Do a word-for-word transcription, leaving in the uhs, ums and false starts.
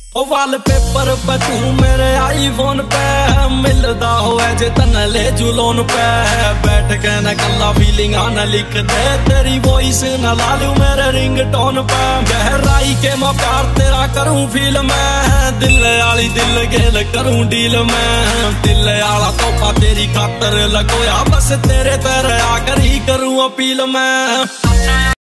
ओ वाल पेपर पे तू मेरे आईफोन पे मिलदा होए जे तन ले जुलोन पे बैठ के न कल्ला फीलिंग आना लिख दे तेरी वॉइस न ला लूं मेरे रिंगटोन पे गहराई के मैं प्यार तेरा करूं फील में दिल आली दिल गेल करूं डील में दिल आला तोहफा तेरी खातर लगोया बस तेरे तेरे आकर ही करूं अपील में।